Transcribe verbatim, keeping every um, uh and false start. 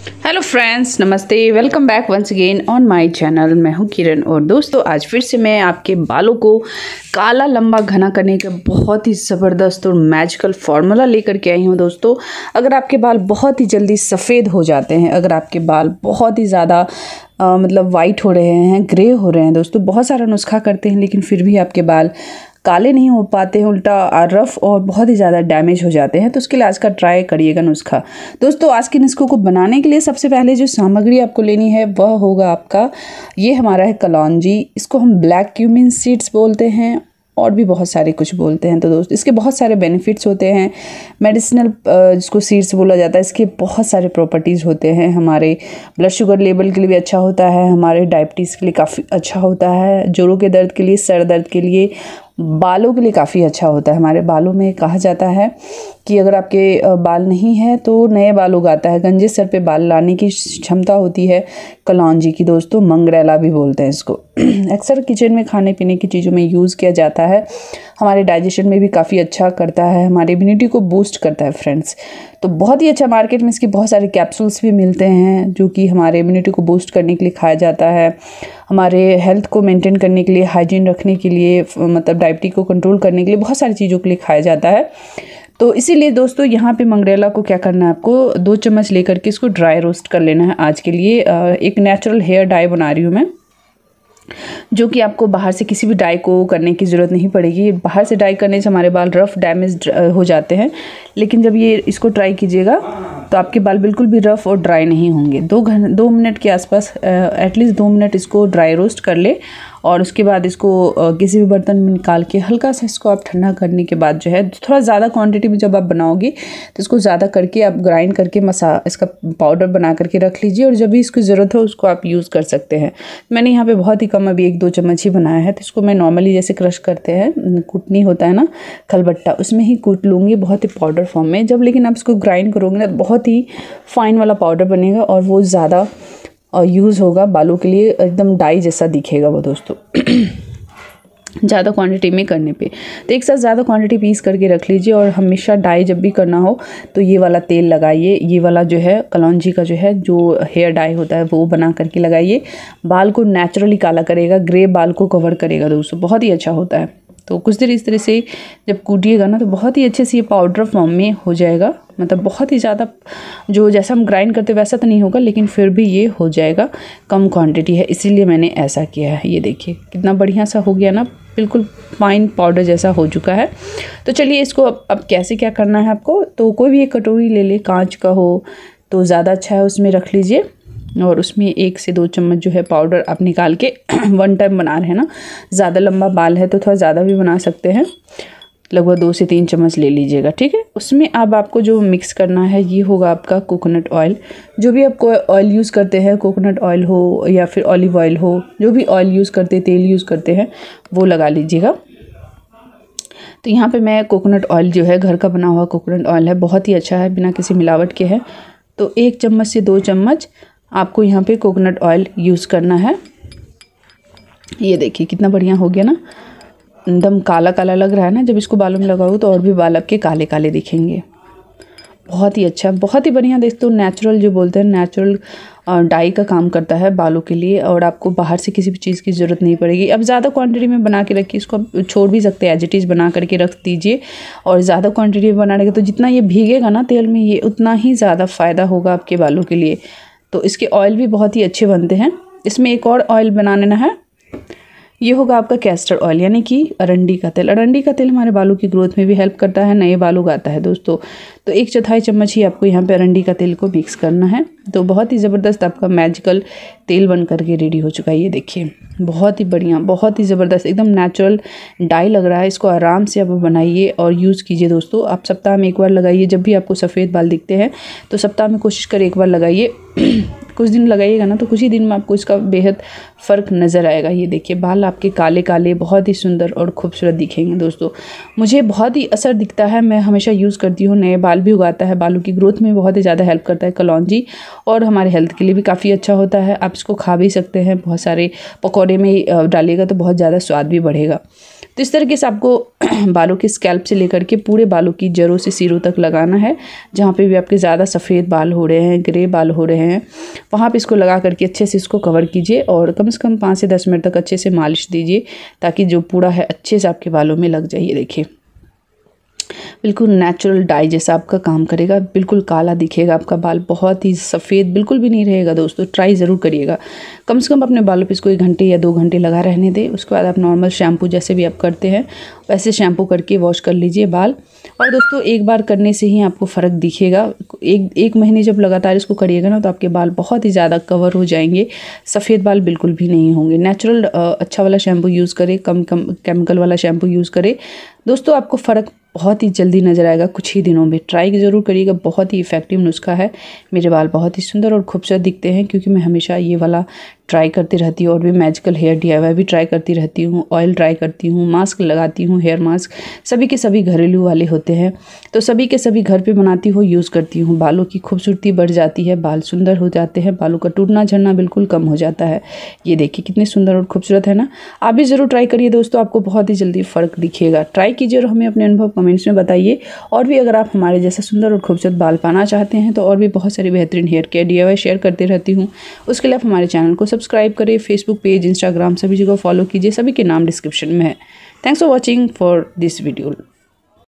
Hello friends, नमस्ते। Welcome back once again on my channel. मैं हूं किरण और दोस्तों आज फिर से मैं आपके बालों को काला लंबा घना करने का बहुत ही ज़बरदस्त और मैजिकल फार्मूला लेकर के आई हूं। दोस्तों अगर आपके बाल बहुत ही जल्दी सफ़ेद हो जाते हैं, अगर आपके बाल बहुत ही ज़्यादा मतलब वाइट हो रहे हैं, ग्रे हो रहे हैं, दोस्तों बहुत सारा नुस्खा करते हैं लेकिन फिर भी आपके बाल काले नहीं हो पाते हैं, उल्टा रफ़ और बहुत ही ज़्यादा डैमेज हो जाते हैं, तो उसके लिए आज का ट्राई करिएगा नुस्खा। दोस्तों आज के नुस्खों को बनाने के लिए सबसे पहले जो सामग्री आपको लेनी है वह होगा आपका, ये हमारा है कलौंजी। इसको हम ब्लैक क्यूमिन सीड्स बोलते हैं और भी बहुत सारे कुछ बोलते हैं। तो दोस्तों इसके बहुत सारे बेनिफिट्स होते हैं, मेडिसिनल जिसको सीड्स बोला जाता है, इसके बहुत सारे प्रॉपर्टीज़ होते हैं। हमारे ब्लड शुगर लेवल के लिए भी अच्छा होता है, हमारे डायबिटीज़ के लिए काफ़ी अच्छा होता है, जोड़ों के दर्द के लिए, सर दर्द के लिए, बालों के लिए काफ़ी अच्छा होता है। हमारे बालों में कहा जाता है कि अगर आपके बाल नहीं है तो नए बाल उगाता है, गंजे सर पे बाल लाने की क्षमता होती है कलौंजी की। दोस्तों मंगरेला भी बोलते हैं इसको। अक्सर किचन में खाने पीने की चीज़ों में यूज़ किया जाता है, हमारे डाइजेशन में भी काफ़ी अच्छा करता है, हमारी इम्यूनिटी को बूस्ट करता है फ्रेंड्स। तो बहुत ही अच्छा, मार्केट में इसके बहुत सारे कैप्सूल्स भी मिलते हैं जो कि हमारे इम्यूनिटी को बूस्ट करने के लिए खाया जाता है, हमारे हेल्थ को मेंटेन करने के लिए, हाइजीन रखने के लिए, मतलब डायबिटीज को कंट्रोल करने के लिए बहुत सारी चीज़ों के लिए खाया जाता है। तो इसीलिए दोस्तों यहाँ पे मंगरेला को क्या करना है, आपको दो चम्मच लेकर के इसको ड्राई रोस्ट कर लेना है। आज के लिए एक नेचुरल हेयर डाई बना रही हूँ मैं, जो कि आपको बाहर से किसी भी डाई को करने की ज़रूरत नहीं पड़ेगी। बाहर से डाई करने से हमारे बाल रफ़ डैमेज हो जाते हैं, लेकिन जब ये इसको ट्राई कीजिएगा तो आपके बाल बिल्कुल भी रफ़ और ड्राई नहीं होंगे। दो घं दो मिनट के आसपास, एटलीस्ट दो मिनट इसको ड्राई रोस्ट कर ले और उसके बाद इसको किसी भी बर्तन में निकाल के हल्का सा इसको आप ठंडा करने के बाद जो है, थोड़ा ज़्यादा क्वांटिटी में जब आप बनाओगे तो इसको ज़्यादा करके आप ग्राइंड करके मसा इसका पाउडर बना करके रख लीजिए और जब भी इसकी ज़रूरत हो उसको आप यूज़ कर सकते हैं। मैंने यहाँ पे बहुत ही कम, अभी एक दो चम्मच ही बनाया है, तो इसको मैं नॉर्मली जैसे क्रश करते हैं, कूटनी होता है ना खलबट्टा, उसमें ही कूट लूँगी बहुत ही पाउडर फॉर्म में। जब लेकिन आप इसको ग्राइंड करोगे ना बहुत ही फाइन वाला पाउडर बनेगा और वो ज़्यादा और यूज़ होगा बालों के लिए, एकदम डाई जैसा दिखेगा वो दोस्तों। ज़्यादा क्वांटिटी में करने पे तो एक साथ ज़्यादा क्वांटिटी पीस करके रख लीजिए और हमेशा डाई जब भी करना हो तो ये वाला तेल लगाइए, ये वाला जो है कलौंजी का जो है जो हेयर डाई होता है वो बना करके लगाइए। बाल को नेचुरली काला करेगा, ग्रे बाल को कवर करेगा दोस्तों, बहुत ही अच्छा होता है। तो कुछ देर इस तरह से जब कूटिएगा ना तो बहुत ही अच्छे से ये पाउडर फॉर्म में हो जाएगा, मतलब बहुत ही ज़्यादा जो जैसा हम ग्राइंड करते वैसा तो नहीं होगा लेकिन फिर भी ये हो जाएगा। कम क्वांटिटी है इसीलिए मैंने ऐसा किया है। ये देखिए कितना बढ़िया सा हो गया ना, बिल्कुल फाइन पाउडर जैसा हो चुका है। तो चलिए इसको अब अब कैसे क्या करना है आपको, तो कोई भी एक कटोरी ले ले, कांच का हो तो ज़्यादा अच्छा है, उसमें रख लीजिए और उसमें एक से दो चम्मच जो है पाउडर आप निकाल के वन टाइम बना रहे हैं ना, ज़्यादा लंबा बाल है तो थोड़ा ज़्यादा भी बना सकते हैं, लगभग दो से तीन चम्मच ले लीजिएगा, ठीक है। उसमें अब आपको जो मिक्स करना है ये होगा आपका कोकोनट ऑयल। जो भी आप ऑयल यूज़ करते हैं, कोकोनट ऑयल हो या फिर ऑलिव ऑयल हो, जो भी ऑयल यूज़ करते हैं, तेल यूज़ करते हैं वो लगा लीजिएगा। तो यहाँ पे मैं कोकोनट ऑयल जो है घर का बना हुआ कोकोनट ऑयल है, बहुत ही अच्छा है, बिना किसी मिलावट के है। तो एक चम्मच से दो चम्मच आपको यहाँ पे कोकोनट ऑयल यूज़ करना है। ये देखिए कितना बढ़िया हो गया ना, एकदम काला काला लग रहा है ना। जब इसको बालों में लगाओ तो और भी बाल आपके काले काले दिखेंगे, बहुत ही अच्छा, बहुत ही बढ़िया। दोस्तों नेचुरल जो बोलते हैं, नेचुरल डाई का काम करता है बालों के लिए और आपको बाहर से किसी भी चीज़ की ज़रूरत नहीं पड़ेगी। अब ज़्यादा क्वांटिटी में बना के रखिए, इसको आप छोड़ भी सकते हैं, एज इट इज़ बना करके रख दीजिए। और ज़्यादा क्वांटिटी में बनाने का तो जितना ये भीगेगा ना तेल में, ये उतना ही ज़्यादा फ़ायदा होगा आपके बालों के लिए। तो इसके ऑयल भी बहुत ही अच्छे बनते हैं। इसमें एक और ऑयल बनाना है, ये होगा आपका कैस्टर ऑयल, यानी कि अरंडी का तेल। अरंडी का तेल हमारे बालों की ग्रोथ में भी हेल्प करता है, नए बाल उगाता है दोस्तों। तो एक चौथाई चम्मच ही आपको यहाँ पे अरंडी का तेल को मिक्स करना है। तो बहुत ही ज़बरदस्त आपका मैजिकल तेल बन करके रेडी हो चुका है। ये देखिए बहुत ही बढ़िया, बहुत ही ज़बरदस्त, एकदम नेचुरल डाई लग रहा है। इसको आराम से आप बनाइए और यूज़ कीजिए दोस्तों। आप सप्ताह में एक बार लगाइए, जब भी आपको सफ़ेद बाल दिखते हैं तो सप्ताह में कोशिश करें एक बार लगाइए। कुछ दिन लगाइएगा ना तो कुछ ही दिन में आपको इसका बेहद फ़र्क नज़र आएगा। ये देखिए बाल आपके काले काले बहुत ही सुंदर और खूबसूरत दिखेंगे दोस्तों। मुझे बहुत ही असर दिखता है, मैं हमेशा यूज़ करती हूँ, नए बाल भी उगाता है, बालों की ग्रोथ में बहुत ही ज़्यादा हेल्प करता है कलौंजी और हमारे हेल्थ के लिए भी काफ़ी अच्छा होता है। आप इसको खा भी सकते हैं, बहुत सारे पकौड़े में डालिएगा तो बहुत ज़्यादा स्वाद भी बढ़ेगा। तो इस तरीके से आपको बालों के स्कैल्प से लेकर के पूरे बालों की जड़ों से सिरों तक लगाना है। जहाँ पे भी आपके ज़्यादा सफ़ेद बाल हो रहे हैं, ग्रे बाल हो रहे हैं, वहाँ पे इसको लगा करके अच्छे से इसको कवर कीजिए और कम से कम पाँच से दस मिनट तक अच्छे से मालिश दीजिए ताकि जो पूरा है अच्छे से आपके बालों में लग जाए। ये देखिए बिल्कुल नेचुरल डाई जैसा आपका काम करेगा, बिल्कुल काला दिखेगा आपका बाल, बहुत ही सफ़ेद बिल्कुल भी नहीं रहेगा। दोस्तों ट्राई ज़रूर करिएगा। कम से कम अपने बालों पे इसको एक घंटे या दो घंटे लगा रहने दें। उसके बाद आप नॉर्मल शैम्पू जैसे भी आप करते हैं वैसे शैम्पू करके वॉश कर लीजिए बाल। और दोस्तों एक बार करने से ही आपको फ़र्क दिखेगा। एक एक महीने जब लगातार इसको करिएगा ना तो आपके बाल बहुत ही ज़्यादा कवर हो जाएंगे, सफ़ेद बाल बिल्कुल भी नहीं होंगे। नेचुरल अच्छा वाला शैम्पू यूज़ करें, कम कम केमिकल वाला शैम्पू यूज़ करें। दोस्तों आपको फ़र्क बहुत ही जल्दी नज़र आएगा, कुछ ही दिनों में। ट्राई ज़रूर करिएगा, बहुत ही इफ़ेक्टिव नुस्खा है। मेरे बाल बहुत ही सुंदर और खूबसूरत दिखते हैं क्योंकि मैं हमेशा ये वाला ट्राई करती रहती हूँ और भी magical hair D I Y भी ट्राई करती रहती हूँ, ऑयल ट्राई करती हूँ, मास्क लगाती हूँ, हेयर मास्क सभी के सभी घरेलू वाले होते हैं तो सभी के सभी घर पे बनाती हूँ, यूज़ करती हूँ। बालों की खूबसूरती बढ़ जाती है, बाल सुंदर हो जाते हैं, बालों का टूटना झड़ना बिल्कुल कम हो जाता है। ये देखिए कितने सुंदर और खूबसूरत है ना। आप भी ज़रूर ट्राई करिए दोस्तों, आपको बहुत ही जल्दी फ़र्क दिखेगा। ट्राई कीजिए और हमें अपने अनुभव कमेंट्स में बताइए। और भी अगर आप हमारे जैसा सुंदर और खूबसूरत बाल पाना चाहते हैं तो और भी बहुत सारी बेहतरीन hair care D I Y share करते रहती हूँ। उसके लिए आप हमारे चैनल को सब्सक्राइब करें, फेसबुक पेज, इंस्टाग्राम सभी जगह फॉलो कीजिए, सभी के नाम डिस्क्रिप्शन में है। Thanks for watching for this video.